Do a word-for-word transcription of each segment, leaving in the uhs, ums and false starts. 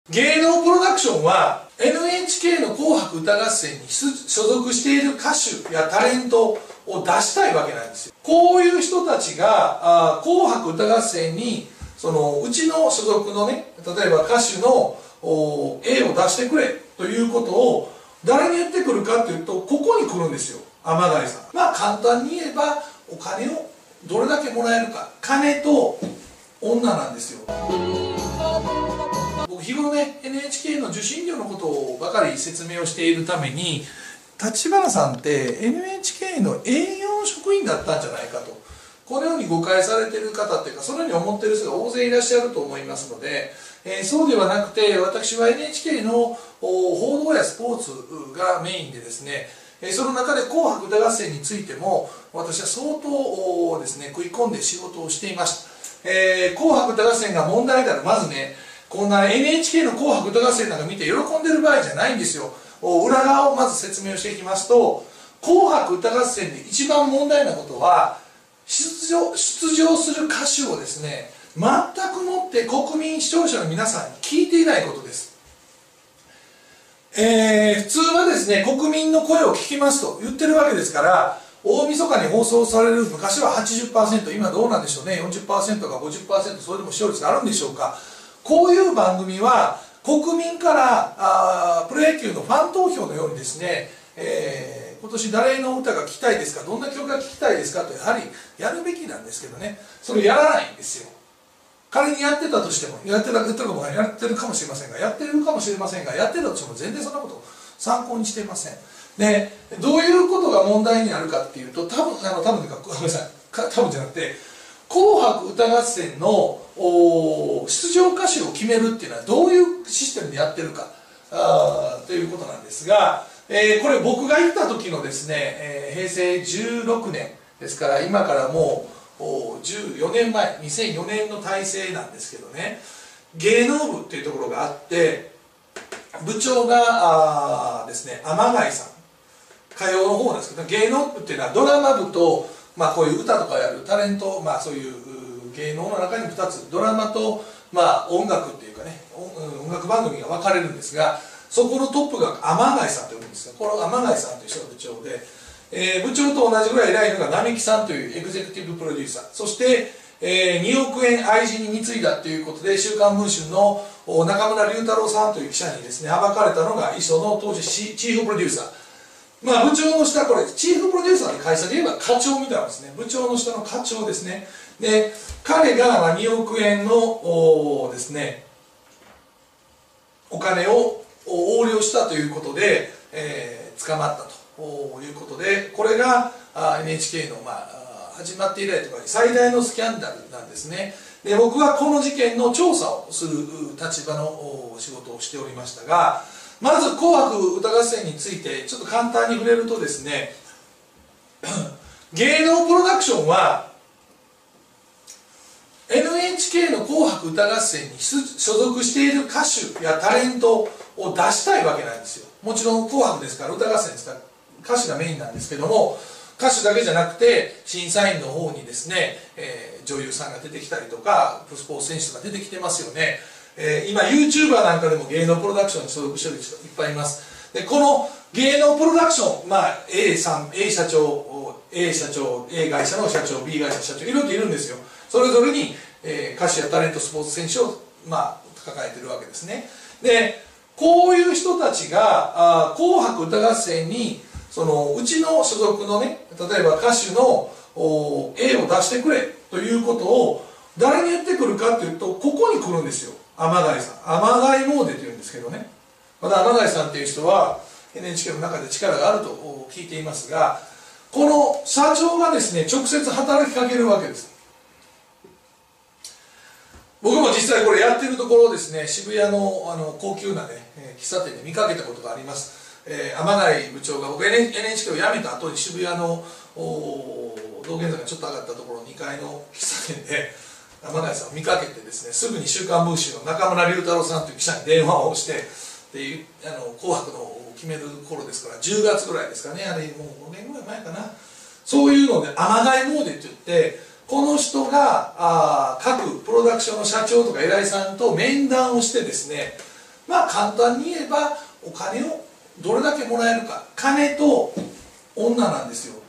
芸能プロダクションは エヌエイチケー の紅白歌合戦に所属している歌手やタレントを出したいわけなんですよ。こういう人たちがあ紅白歌合戦にそのうちの所属のね、例えば歌手の A を出してくれということを誰に言ってくるかというと、ここに来るんですよ、天貝さん。まあ簡単に言えばお金をどれだけもらえるか、金と女なんですよ。僕日頃ね エヌエイチケー の受信料のことをばかり説明をしているために、立花さんって エヌエイチケー の営業職員だったんじゃないかと、このように誤解されている方っていうか、そのように思っている人が大勢いらっしゃると思いますので、えー、そうではなくて、私は エヌエイチケー の報道やスポーツがメインでですね、その中で紅白歌合戦についても私は相当ですね食い込んで仕事をしていました。えー、紅白歌合戦が問題である、まずね、こんな エヌエイチケー の紅白歌合戦なんか見て喜んでる場合じゃないんですよ。裏側をまず説明をしていきますと、紅白歌合戦で一番問題なことは、出場、出場する歌手をですね、全くもって国民視聴者の皆さんに聞いていないことです。えー、普通はですね、国民の声を聞きますと言ってるわけですから、大晦日に放送される、昔は はちじゅっパーセント、今どうなんでしょうね、よんじゅっパーセントか ごじゅっパーセント、それでも視聴率があるんでしょうか。こういう番組は国民からあプロ野球のファン投票のようにですね、えー、今年誰の歌が聴きたいですか、どんな曲が聴きたいですかとやはりやるべきなんですけどね、それをやらないんですよ。仮にやってたとしても、やってた、やってるかも、やってるかもしれませんが、やってるかもしれませんが、やってたとしても全然そんなことを参考にしていません。で、どういうことが問題になるかっていうと、多分、あの、多分か、ごめんなさい、多分じゃなくて、紅白歌合戦の出場歌手を決めるっていうのはどういうシステムでやってるかあということなんですが、えー、これ僕が行った時のですね、えー、へいせいじゅうろくねんですから、今からもうじゅうよねんまえ、にせんよねんの体制なんですけどね、芸能部っていうところがあって、部長があですね、天貝さん、歌謡の方なんですけど、芸能部っていうのはドラマ部と、まあ、こういう歌とかやるタレント、まあ、そういう芸能の中にふたつ、ドラマと、まあ、音楽っていうかね、音楽番組が分かれるんですが、そこのトップが天貝さんというんですが、この天貝さんという人が部長で、えー、部長と同じぐらい偉いのが並木さんというエグゼクティブプロデューサー、そして、えー、におくえん愛人に貢いだということで、週刊文春の中村龍太郎さんという記者にですね、暴かれたのが磯の当時チーフプロデューサー。まあ部長の下、これチーフプロデューサーの会社で言えば課長みたいなんですね。部長の下の課長ですね。で、彼がにおくえんのおですね、お金を横領したということで、えー、捕まったということで、これが エヌエイチケー の、まあ、始まって以来とか最大のスキャンダルなんですね。で、僕はこの事件の調査をする立場の仕事をしておりましたが、まず紅白歌合戦についてちょっと簡単に触れるとですね、芸能プロダクションは エヌエイチケー の紅白歌合戦に所属している歌手やタレントを出したいわけなんですよ。もちろん紅白ですから歌合戦ですから歌手がメインなんですけども、歌手だけじゃなくて審査員の方にですね、えー、女優さんが出てきたりとかスポーツ選手が出てきてますよね。えー、今 YouTuber なんかでも芸能プロダクションに所属してる人いっぱいいます。で、この芸能プロダクション、まあ A さん、A 社長、A 社長、A 会社の社長、B 会社の社長、いろいろいるんですよ。それぞれに、えー、歌手やタレント、スポーツ選手を、まあ、抱えてるわけですね。で、こういう人たちがあ紅白歌合戦にそのうちの所属のね、例えば歌手の A を出してくれということを誰に言ってくるかというと、ここに来るんですよ。天貝さん、天貝詣でというんですけどね、また天貝さんっていう人は エヌエイチケー の中で力があると聞いていますが、この社長がですね直接働きかけるわけです。僕も実際これやってるところをですね、渋谷 の, あの高級な、ね、喫茶店で見かけたことがあります。えー、天貝部長が僕 エヌエイチケー を辞めた後に渋谷の道玄坂がちょっと上がったところにかいの喫茶店で天貝さんを見かけてですね、すぐに週刊文春の中村龍太郎さんという記者に電話をして、であの紅白の決める頃ですからじゅうがつぐらいですかね、あれもうごねんぐらい前かな、そういうので天貝詣って言って、この人があ各プロダクションの社長とか偉いさんと面談をしてですね、 まあ簡単に言えばお金をどれだけもらえるか、金と女なんですよ。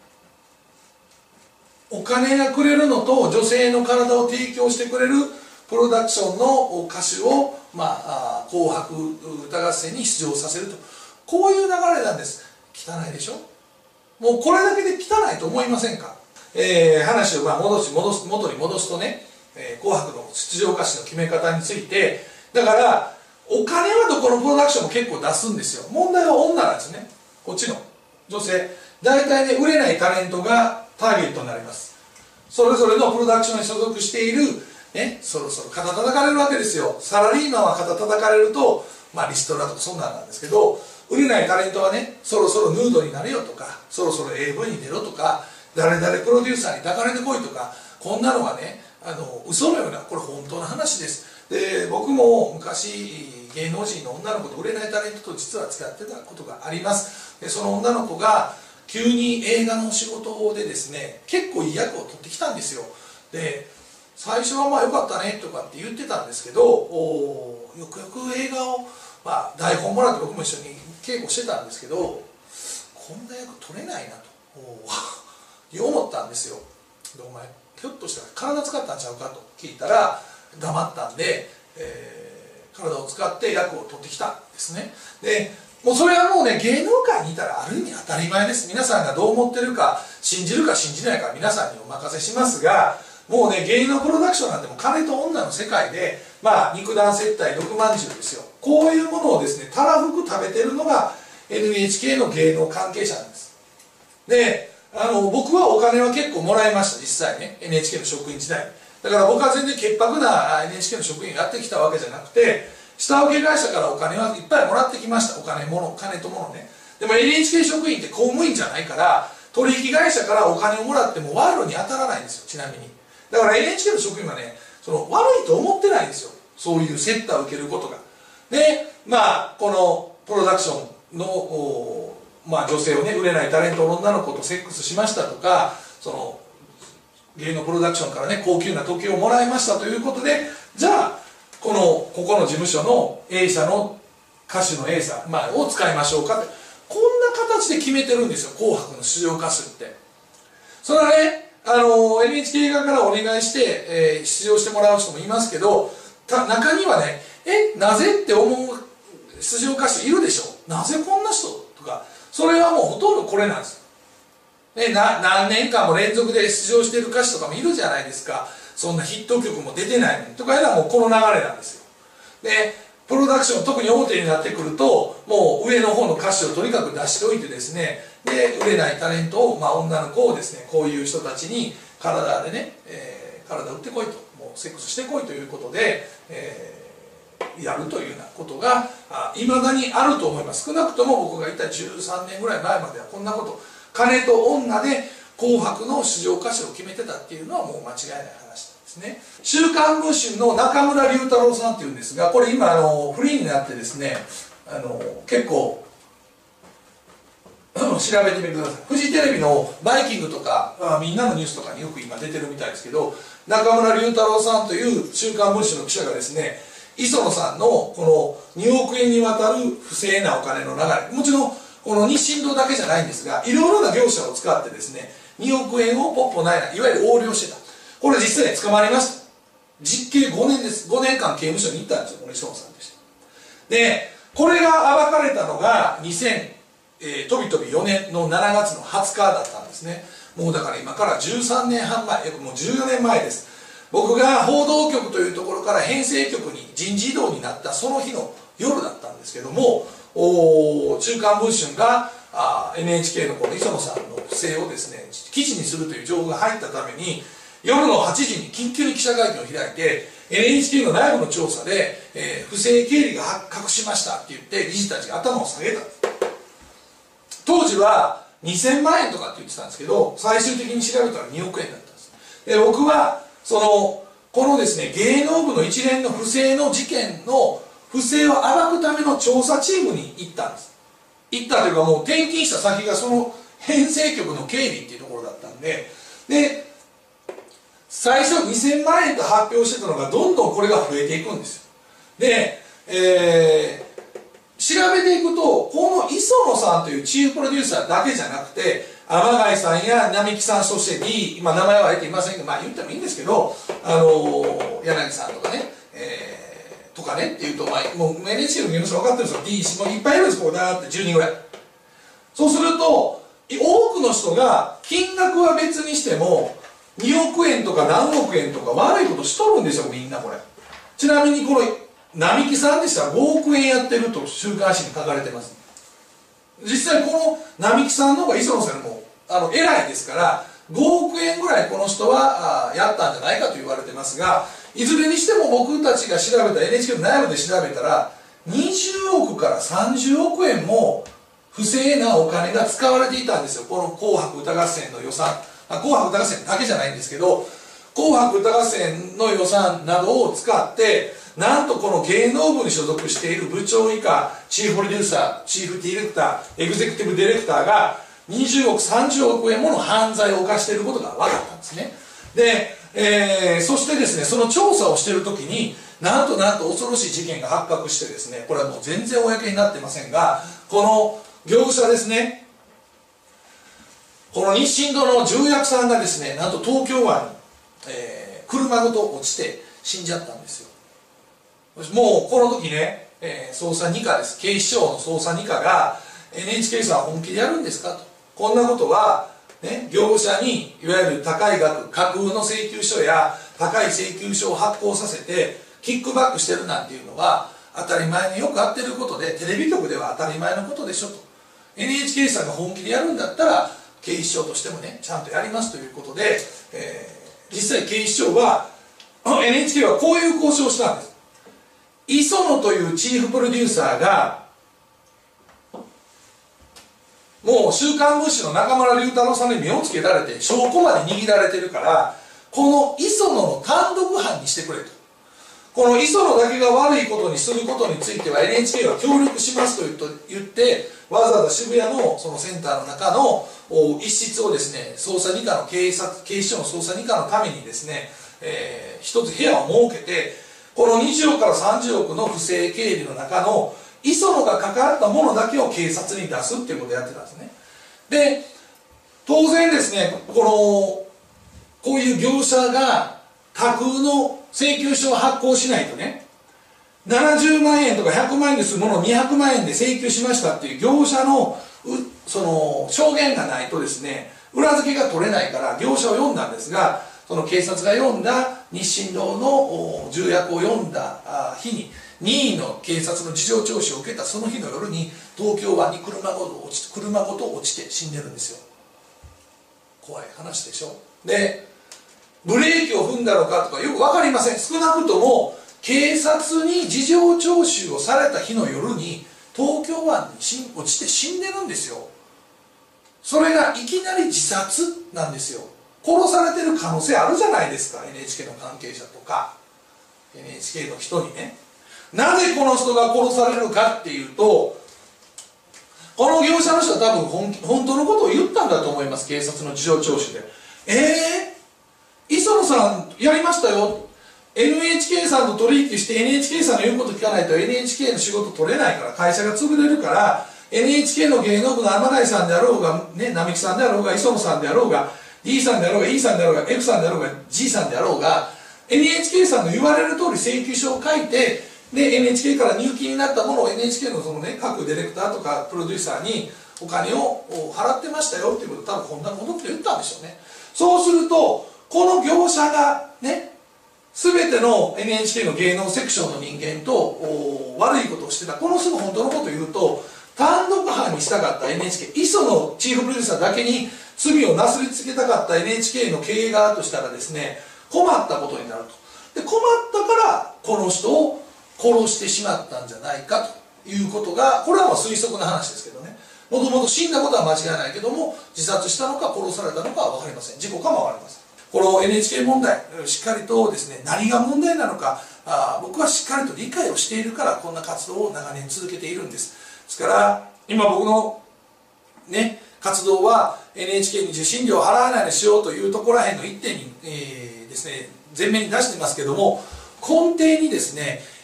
お金がくれるのと女性の体を提供してくれるプロダクションの歌手を、まあ、紅白歌合戦に出場させると、こういう流れなんです。汚いでしょ。もうこれだけで汚いと思いませんか。えー、話をまあ戻し戻す元に戻すとね、えー、紅白の出場歌手の決め方について、だからお金はどこのプロダクションも結構出すんですよ。問題は女なんですね。こっちの女性、大体ね、売れないタレントがターゲットになります。それぞれのプロダクションに所属している、ね、そろそろ肩叩かれるわけですよ。サラリーマンは肩叩かれると、まあリストラとかそんなんなんですけど、売れないタレントはね、そろそろヌードになれよとか、そろそろ エーブイ に出ろとか、誰々プロデューサーに抱かれてこいとか、こんなのはね、あの嘘のような、これ本当の話です。で、僕も昔芸能人の女の子と売れないタレントと実は付き合ってたことがあります。でその女の子が急に映画の仕事でですね、結構いい役を取ってきたんですよ。で最初はまあ良かったねとかって言ってたんですけど、およくよく映画を、まあ、台本もらって僕も一緒に稽古してたんですけど、こんな役取れないなと思ったんですよ。でお前ひょっとしたら体使ったんちゃうかと聞いたら黙ったんで、えー、体を使って役を取ってきたんですね。でもうそれはもうね、芸能界にいたらある意味当たり前です。皆さんがどう思ってるか信じるか信じないか皆さんにお任せしますが、もうね、芸能プロダクションなんてもう金と女の世界で、まあ肉弾接待毒まんじゅうですよ。こういうものをですね、たらふく食べてるのが エヌエイチケー の芸能関係者なんです。であの僕はお金は結構もらいました、実際ね、 エヌエイチケー の職員時代。だから僕は全然潔白な エヌエイチケー の職員をやってきたわけじゃなくて、下請け会社からお金はいっぱいもらってきました。お金もの金とものね。でも エヌエイチケー 職員って公務員じゃないから、取引会社からお金をもらっても賄賂に当たらないんですよ、ちなみに。だから エヌエイチケー の職員はね、その悪いと思ってないんですよ、そういう接待を受けることが。でまあこのプロダクションの、まあ、女性をね、売れないタレントの女の子とセックスしましたとか、その芸能プロダクションからね、高級な時計をもらいましたということで、じゃあこのここの事務所の A 社の歌手の A さん、まあ、を使いましょうかって、こんな形で決めてるんですよ、紅白の出場歌手って。それはね、あの エヌエイチケー 側からお願いして、えー、出場してもらう人もいますけど、た中にはね、えなぜって思う出場歌手いるでしょ。なぜこんな人とか、それはもうほとんどこれなんですよ、ね、な何年間も連続で出場している歌手とかもいるじゃないですか。そんなヒット曲も出てないのにとかいうのはもうこの流れなんですよ。でプロダクション、特に大手になってくると、もう上の方の歌手をとにかく出しておいてですね、で売れないタレントを、まあ、女の子をですね、こういう人たちに体でね、えー、体売ってこいと、もうセックスしてこいということで、えー、やるというようなことがいまだにあると思います。少なくとも僕がいたじゅうさんねんぐらい前まではこんなこと、金と女で紅白の出場歌手を決めてたっていうのはもう間違いない話なんですね。週刊文春の中村龍太郎さんっていうんですが、これ今あのフリーになってですね、あの結構調べてみてください。フジテレビの「バイキング」とかみんなのニュースとかによく今出てるみたいですけど、中村龍太郎さんという週刊文春の記者がですね、磯野さんのこのにおくえんにわたる不正なお金の流れ、もちろんこの日清堂だけじゃないんですが、いろいろな業者を使ってですね、におくえんをポッポないな、いわゆる横領してた。これ実際に捕まりました。実刑ごねんです。ごねんかん刑務所に行ったんですよ、この磯野さんでした。でこれが暴かれたのがにせんえー、とびとびよねんのしちがつのはつかだったんですね。もうだから今からじゅうさんねんはんまえ、約もうじゅうよねんまえです。僕が報道局というところから編成局に人事異動になったその日の夜だったんですけども、お週刊文春があ エヌエイチケー のこの磯野さんの不正をですね、記事にするという情報が入ったために、夜のはちじに緊急に記者会見を開いて、 エヌエイチケー の内部の調査で、えー、不正経理が発覚しましたって言って理事たちが頭を下げたんです。当時はにせんまんえんとかって言ってたんですけど、最終的に調べたらにおくえんだったんです。で僕はそのこのですね、芸能部の一連の不正の事件の不正を暴くための調査チームに行ったんです。行ったというか、もう転勤した先がその編成局の経理っていうところだったんで、で最初にせんまんえんと発表してたのがどんどんこれが増えていくんですよ。で、 えー調べていくと、この磯野さんというチーフプロデューサーだけじゃなくて、天貝さんや並木さん、そして D、今名前は出ていませんけど、まあ言ってもいいんですけど、あのー、柳さんとかね、えー、とかねっていうと、まあ、もう エヌエイチケー の芸能人分かってるんですよ。D、もういっぱいいるんです、ここだーってじゅうにんぐらい。そうすると、多くの人が、金額は別にしても、におくえんとか何億円とか悪いことしとるんですよ、みんなこれ。ちなみにこの、並木さんでしたらごおくえんやってると週刊誌に書かれてます。実際この並木さんの方が磯野さんよりもあの偉いですからごおくえんぐらいこの人はあやったんじゃないかと言われてますが、いずれにしても僕たちが調べた エヌエイチケー の内部で調べたらにじゅうおくからさんじゅうおくえんも不正なお金が使われていたんですよ。この紅白歌合戦の予算、あ紅白歌合戦だけじゃないんですけど、紅白歌合戦の予算などを使ってなんとこの芸能部に所属している部長以下、チーフプロデューサー、チーフディレクター、エグゼクティブディレクターがにじゅうおく、さんじゅうおくえんもの犯罪を犯していることが分かったんですね。で、えー、そしてですね、その調査をしているときに、なんとなんと恐ろしい事件が発覚してですね、これはもう全然公になってませんが、この業者ですね、この日清堂の重役さんがですね、なんと東京湾に、えー、車ごと落ちて死んじゃったんですよ。もうこの時ね、えー、捜査に課です。警視庁の捜査に課が エヌエイチケー さん本気でやるんですかと。こんなことは、ね、業者にいわゆる高い額、架空の請求書や高い請求書を発行させてキックバックしてるなんていうのは当たり前によくあってることで、テレビ局では当たり前のことでしょと。 エヌエイチケー さんが本気でやるんだったら警視庁としてもねちゃんとやりますということで、えー、実際警視庁は エヌエイチケー はこういう交渉をしたんです。磯野というチーフプロデューサーがもう「週刊文春」の中村龍太郎さんに目をつけられて証拠まで握られてるから、この磯野の単独犯にしてくれと。この磯野だけが悪いことにすることについては エヌエイチケー は協力しますと言ってわざわざ渋谷のそのセンターの中の一室をですね、捜査二課の警察警視庁の捜査二課のためにですね、えー、一つ部屋を設けて、このにじゅうおくからさんじゅうおくの不正経理の中の磯野が関わったものだけを警察に出すっていうことをやってたんですね。で、当然ですね、このこういう業者が架空の請求書を発行しないとね、ななじゅうまんえんとかひゃくまんえんでするものをにひゃくまんえんで請求しましたっていう業者のその証言がないとですね、裏付けが取れないから業者を呼んだんですが、その警察が読んだ日清堂の重役を読んだ日に任意の警察の事情聴取を受けたその日の夜に東京湾に車ごと落ちて車ごと落ちて死んでるんですよ。怖い話でしょ。でブレーキを踏んだのかとかよく分かりません。少なくとも警察に事情聴取をされた日の夜に東京湾に落ちて死んでるんですよ。それがいきなり自殺なんですよ。殺されてる可能性あるじゃないですか、 エヌエイチケー の関係者とか エヌエイチケー の人にね。なぜこの人が殺されるかっていうと、この業者の人は多分 本, 本当のことを言ったんだと思います。警察の事情聴取で、えー、磯野さんやりましたよ、 エヌエイチケー さんと取引して エヌエイチケー さんの言うこと聞かないと エヌエイチケー の仕事取れないから、会社が潰れるから、 エヌエイチケー の芸能部の天貝さんであろうが、ね、並木さんであろうが磯野さんであろうが D さんであろうが E さんであろうが F さんであろうが G さんであろうが エヌエイチケー さんの言われる通り請求書を書いて、で エヌエイチケー から入金になったものを エヌエイチケー のその、ね、各ディレクターとかプロデューサーにお金を払ってましたよっていうことを多分こんなものって言ったんでしょうね。そうするとこの業者がね、全ての エヌエイチケー の芸能セクションの人間と悪いことをしてた、この人の本当のことを言うと単独犯にしたかった エヌエイチケー、磯野チーフプロデューサーだけに罪をなすりつけたかった エヌエイチケー の経営側としたらですね、困ったことになると。で困ったからこの人を殺してしまったんじゃないかということが、これはまあ推測の話ですけどね、もともと死んだことは間違いないけども自殺したのか殺されたのかは分かりません。事故かも分かりません。この エヌエイチケー 問題、しっかりとですね、何が問題なのか、あ僕はしっかりと理解をしているからこんな活動を長年続けているんです。ですから今僕のね活動は エヌエイチケー に受信料を払わないようにしようというところらへんの一点に、えー、ですね前面に出していますけども、根底にですね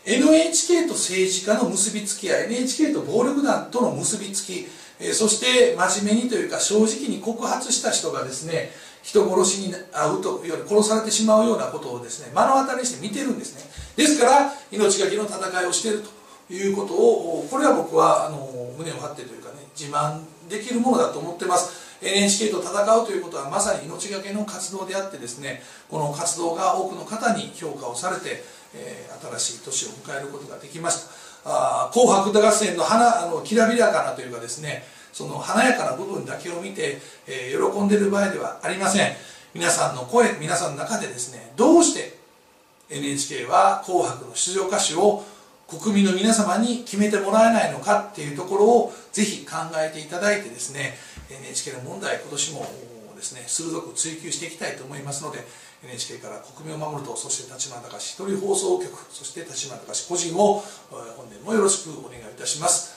エヌエイチケー と政治家の結びつきや エヌエイチケー と暴力団との結びつき、そして真面目にというか正直に告発した人がですね、人殺しに遭うというより殺されてしまうようなことをですね目の当たりにして見てるんですね。ですから命がけの戦いをしているということを、これは僕はあの胸を張ってというかね、自慢できるものだと思ってます。 エヌエイチケー と戦うということはまさに命がけの活動であってですね、この活動が多くの方に評価をされて、えー、新しい年を迎えることができました。あ紅白歌合戦の花あのきらびやかなというかですね、その華やかな部分だけを見て、えー、喜んでいる場合ではありません。皆さんの声、皆さんの中でですね、どうして エヌエイチケー は紅白の出場歌手を国民の皆様に決めてもらえないのかっていうところをぜひ考えていただいてですね、 エヌエイチケー の問題、今年もですね鋭く追求していきたいと思いますので、 エヌエイチケー から国民を守ると、そして立花隆一人放送局、そして立花隆個人を本年もよろしくお願いいたします。